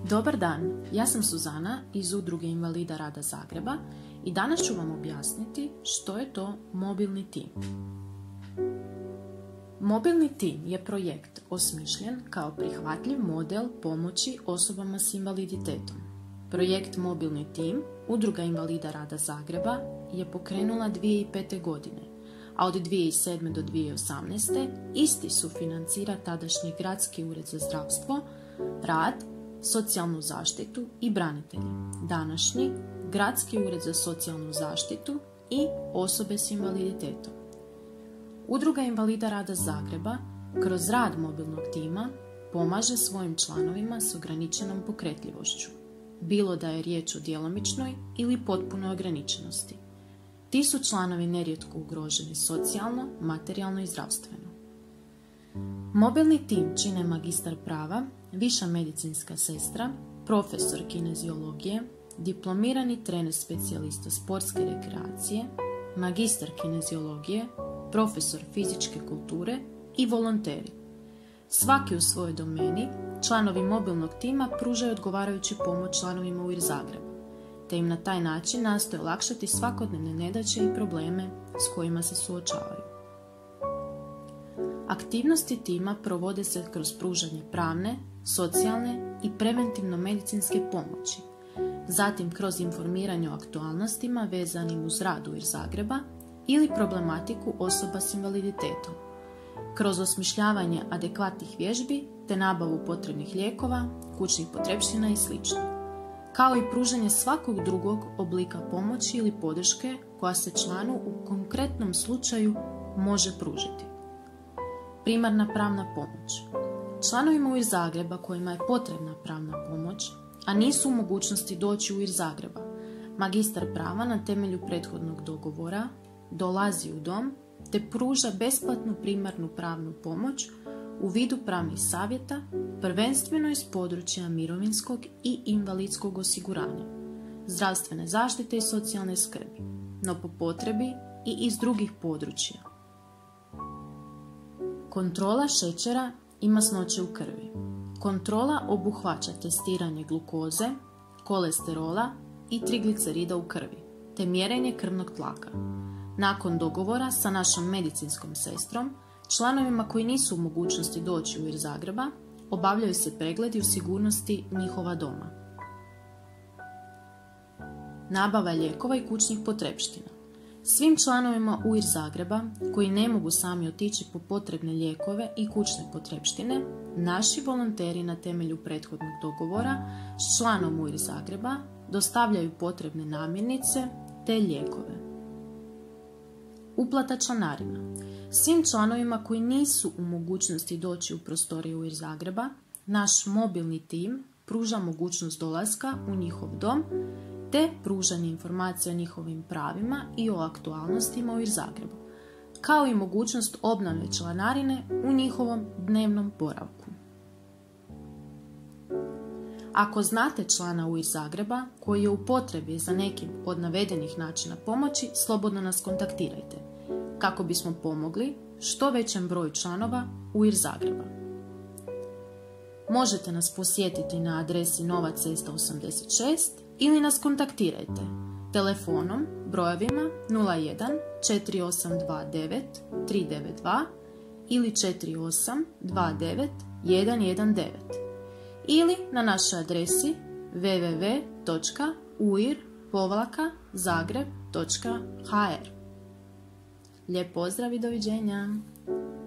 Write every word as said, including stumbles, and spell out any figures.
Dobar dan, ja sam Suzana iz Udruge invalida rada Zagreba i danas ću vam objasniti što je to mobilni tim. Mobilni tim je projekt osmišljen kao prihvatljiv model pomoći osobama s invaliditetom. Projekt Mobilni tim Udruga invalida rada Zagreba je pokrenula dvije tisuće pete. godine, a od dvije tisuće sedme. do dvije tisuće osamnaeste. isti sufinancira tadašnji Gradski ured za zdravstvo, rad, socijalnu zaštitu i branitelje, današnji Gradski ured za socijalnu zaštitu i osobe s invaliditetom. Udruga invalida rada Zagreba kroz rad mobilnog tima pomaže svojim članovima s ograničenom pokretljivošću, bilo da je riječ o djelomičnoj ili potpunoj ograničenosti. Ti su članovi nerijetko ugroženi socijalno, materijalno i zdravstveno. Mobilni tim čine magistar prava, viša medicinska sestra, profesor kineziologije, diplomirani trener specijalista sportske rekreacije, magistar kineziologije, profesor fizičke kulture i volonteri. Svaki u svojoj domeni, članovi mobilnog tima pružaju odgovarajuću pomoć članovima U I R Zagreba, te im na taj način nastoje olakšati svakodnevne nedaće i probleme s kojima se suočavaju. Aktivnosti tima provode se kroz pružanje pravne, socijalne i preventivno-medicinske pomoći, zatim kroz informiranje o aktualnostima vezanim uz rad U I R Zagreba ili problematiku osoba s invaliditetom, kroz osmišljavanje adekvatnih vježbi te nabavu potrebnih lijekova, kućnih potrepština i sl., kao i pružanje svakog drugog oblika pomoći ili podrške koja se članu u konkretnom slučaju može pružiti. Primarna pravna pomoć. Članovima U I R Zagreba kojima je potrebna pravna pomoć, a nisu u mogućnosti doći u U I R Zagreba, magistar prava na temelju prethodnog dogovora dolazi u dom te pruža besplatnu primarnu pravnu pomoć u vidu pravnih savjeta, prvenstveno iz područja mirovinskog i invalidskog osiguranja, zdravstvene zaštite i socijalne skrbi, no po potrebi i iz drugih područja. Kontrola šećera i masnoće u krvi. Kontrola obuhvaća testiranje glukoze, kolesterola i triglicerida u krvi, te mjerenje krvnog tlaka. Nakon dogovora sa našom medicinskom sestrom, članovima koji nisu u mogućnosti doći u U I R Zagreba, obavljaju se pregledi u sigurnosti njihova doma. Nabava lijekova i kućnih potrepština. Svim članovima U I R Zagreba koji ne mogu sami otići po potrebne lijekove i kućne potrepštine, naši volonteri na temelju prethodnog dogovora s članom U I R Zagreba dostavljaju potrebne namirnice te lijekove. Uplata članarina. Svim članovima koji nisu u mogućnosti doći u prostoriju U I R Zagreba, naš mobilni tim pruža mogućnost dolaska u njihov dom te pružanje informacija o njihovim pravima i o aktualnostima u U I R Zagrebu, kao i mogućnost obnove članarine u njihovom dnevnom boravku. Ako znate člana U I R Zagreba koji je u potrebi za nekim od navedenih načina pomoći, slobodno nas kontaktirajte, kako bismo pomogli što većem broju članova U I R Zagreba. Možete nas posjetiti na adresi Nova cesta osamdeset šest ili nas kontaktirajte telefonom brojevima nula jedan četiri osam dva devet tri devet dva ili četiri osam dva devet jedan jedan devet ili na našoj adresi w w w točka u i r zagreb točka h r. Lijep pozdrav i doviđenja!